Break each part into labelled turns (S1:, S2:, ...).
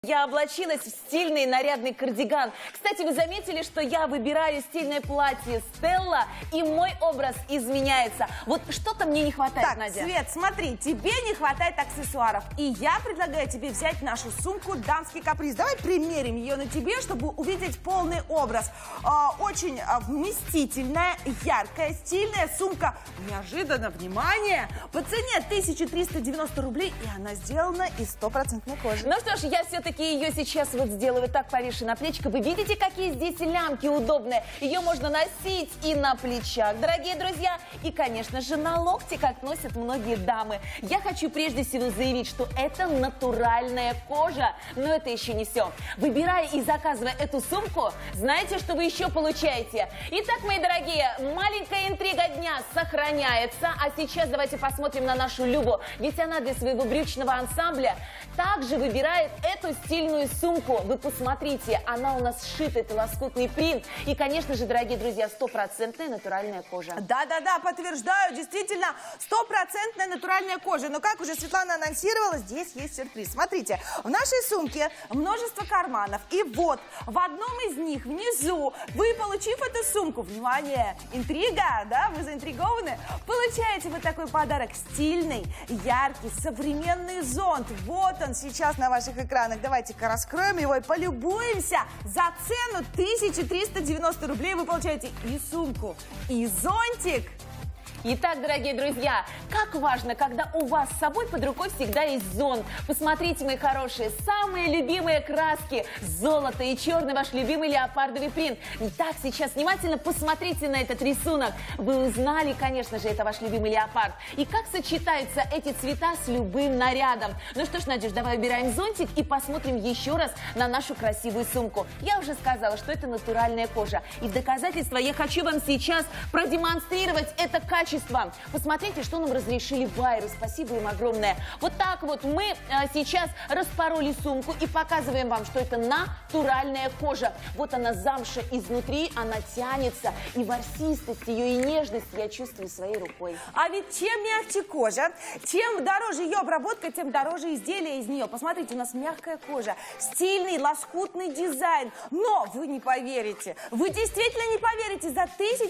S1: Я облачилась в стильный нарядный кардиган. Кстати, вы заметили, что я выбираю стильное платье Стелла, и мой образ изменяется. Вот что-то мне не хватает,
S2: так,
S1: Надя.
S2: Свет, смотри, тебе не хватает аксессуаров. И я предлагаю тебе взять нашу сумку «Дамский каприз». Давай примерим ее на тебе, чтобы увидеть полный образ. Очень вместительная, яркая, стильная сумка. Неожиданно, внимание, по цене 1390 рублей, и она сделана из 100% кожи.
S1: Ну что ж, я все-таки ее сейчас вот сделаю так, повешу на плечико. Вы видите, какие здесь лямки удобные? Ее можно носить и на плечах, дорогие друзья, и, конечно же, на локте, как носят многие дамы. Я хочу прежде всего заявить, что это натуральная кожа, но это еще не все. Выбирая и заказывая эту сумку, знаете, что вы еще получаете? Итак, мои дорогие, маленькая интрига дня сохраняется, а сейчас давайте посмотрим на нашу Любу, ведь она для своего брючного ансамбля также выбирает эту стильную сумку. Вы посмотрите, она у нас сшита, это лоскутный принт. И, конечно же, дорогие друзья, 100% натуральная кожа.
S2: Да-да-да, подтверждаю, действительно, 100% натуральная кожа. Но, как уже Светлана анонсировала, здесь есть сюрприз. Смотрите, в нашей сумке множество карманов. И вот, в одном из них, внизу, вы, получив эту сумку, внимание, интрига, да, вы заинтригованы, получаете вот такой подарок. Стильный, яркий, современный зонт. Вот он сейчас на ваших экранах. Давайте-ка раскроем его и полюбуемся. За цену 1390 рублей вы получаете и сумку, и зонтик.
S1: Итак, дорогие друзья, как важно, когда у вас с собой под рукой всегда есть зонт. Посмотрите, мои хорошие, самые любимые краски. Золото и черный ваш любимый леопардовый принт. Итак, сейчас внимательно посмотрите на этот рисунок. Вы узнали, конечно же, это ваш любимый леопард. И как сочетаются эти цвета с любым нарядом. Ну что ж, Надюш, давай убираем зонтик и посмотрим еще раз на нашу красивую сумку. Я уже сказала, что это натуральная кожа. И в доказательство я хочу вам сейчас продемонстрировать это качество. Посмотрите, что нам разрешили байеры. Спасибо им огромное. Вот так вот мы сейчас распороли сумку и показываем вам, что это натуральная кожа. Вот она замша изнутри, она тянется. И ворсистость ее, и нежность я чувствую своей рукой.
S2: А ведь чем мягче кожа, чем дороже ее обработка, тем дороже изделие из нее. Посмотрите, у нас мягкая кожа, стильный, лоскутный дизайн. Но вы не поверите, вы действительно не поверите, за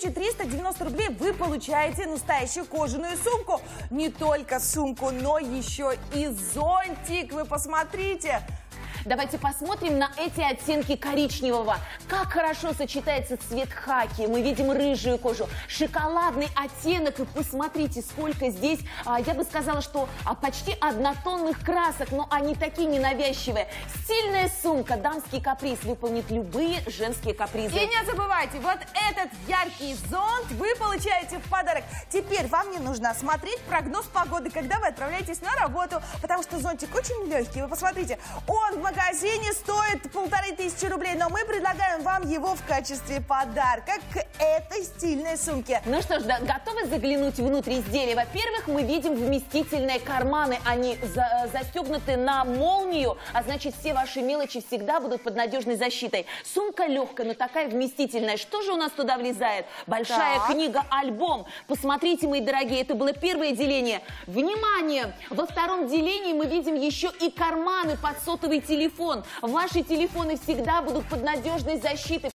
S2: 1390 рублей вы получаете настоящую кожаную сумку. Не только сумку, но еще и зонтик. Вы посмотрите.
S1: Давайте посмотрим на эти оттенки коричневого. Как хорошо сочетается цвет хаки. Мы видим рыжую кожу, шоколадный оттенок. И посмотрите, сколько здесь, я бы сказала, что почти однотонных красок. Но они такие ненавязчивые. Стильная сумка «Дамский каприз» выполнит любые женские капризы.
S2: И не забывайте, вот этот яркий зонт вы получаете в подарок. Теперь вам не нужно смотреть прогноз погоды, когда вы отправляетесь на работу. Потому что зонтик очень легкий. Вы посмотрите, он в магазине стоит 1500 рублей, но мы предлагаем вам его в качестве подарка к этой стильной сумке.
S1: Ну что ж, да, готовы заглянуть внутрь изделия? Во-первых, мы видим вместительные карманы. Они застегнуты на молнию, а значит, все ваши мелочи всегда будут под надежной защитой. Сумка легкая, но такая вместительная. Что же у нас туда влезает? Большая книга-альбом. Посмотрите, мои дорогие, это было первое деление. Внимание! Во втором делении мы видим еще и карманы под сотовый телефон. Ваши телефоны всегда будут под надежной защитой.